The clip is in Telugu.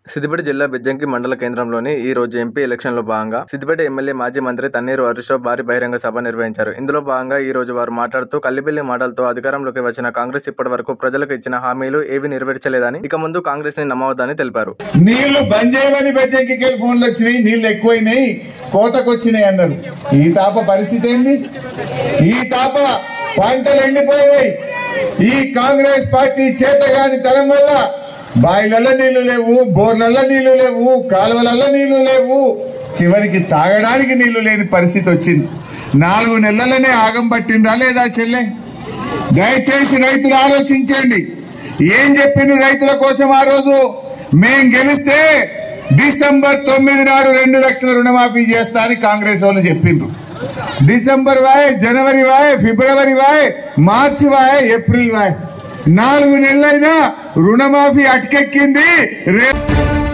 సిద్దిపేట జిల్లా బెజ్జంకి మండల కేంద్రంలోని ఈ రోజు ఎంపీ ఎలక్షన్లో భాగంగా సిద్దిపేట ఎమ్మెల్యే మాజీ మంత్రి తన్నీరు హరీష్ రావు భారీ బహిరంగ సభ నిర్వహించారు. ఇందులో భాగంగా ఈ రోజు వారు మాట్లాడుతూ కల్లిబిల్లి మాటలతో అధికారంలోకి వచ్చిన కాంగ్రెస్ ఇప్పటి వరకు ప్రజలకు ఇచ్చిన హామీలు ఏవి నెరవేర్చలేదని, ఇక ముందు కాంగ్రెస్ ని నమ్మవద్దని తెలిపారు. నీళ్లు బంద్ చేయమని బెజ్జంకి ఫోన్లు వచ్చినాయి, నీళ్లు ఎక్కువైనాయి, కోతకొచ్చినాయి అన్నారు. ఈ తాప పరిస్థితి ఏంది? ఈ తాప పంటలు ఎండిపోయినాయి. ఈ కాంగ్రెస్ పార్టీ చేతగాని తరం వల్ల బాయిలల్లో నీళ్లు లేవు, బోర్లల్లో నీళ్లు లేవు, కాలువలలో నీళ్లు లేవు, చివరికి తాగడానికి నీళ్లు లేని పరిస్థితి వచ్చింది. 4 నెలలనే ఆగం పట్టిందా లేదా చెల్లె? దయచేసి రైతులు ఆలోచించండి. ఏం చెప్పిండు రైతుల కోసం ఆ రోజు? మేం గెలిస్తే డిసెంబర్ 9 నాడు 2 లక్షల రుణమాఫీ చేస్తా అని కాంగ్రెస్ వాళ్ళు చెప్పిండ్రు. డిసెంబర్ వాయ్, జనవరి వాయ్, ఫిబ్రవరి వాయ్, మార్చి వాయ్, ఏప్రిల్ వాయ్, 4 నెలలైనా రుణమాఫీ అటకెక్కింది.